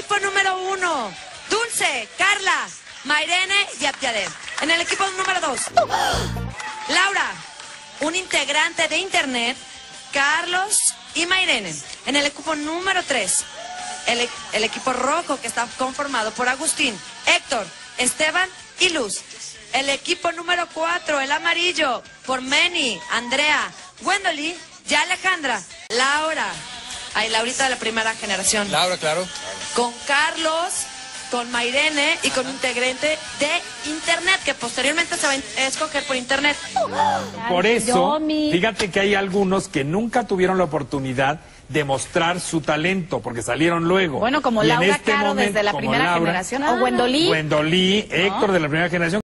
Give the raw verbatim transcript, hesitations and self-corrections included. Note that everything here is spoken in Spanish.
equipo número uno, Dulce, Carla, Mayrene y Abdiadem. En el equipo número dos, Laura, un integrante de internet, Carlos y Mayrene. En el equipo número tres, el, el equipo rojo, que está conformado por Agustín, Héctor, Esteban y Luz. El equipo número cuatro, el amarillo, por Meni, Andrea, Wendoli y Alejandra. Laura, ay, Laurita de la primera generación. Laura, claro. Con Carlos, con Mayrene y con un integrante de internet, que posteriormente se va a escoger por internet. Por eso, fíjate que hay algunos que nunca tuvieron la oportunidad de mostrar su talento, porque salieron luego. Bueno, como y Laura en este Caro momento, desde la como primera Laura, generación, o Wendolí. Wendolí, Héctor, ¿no?, de la primera generación,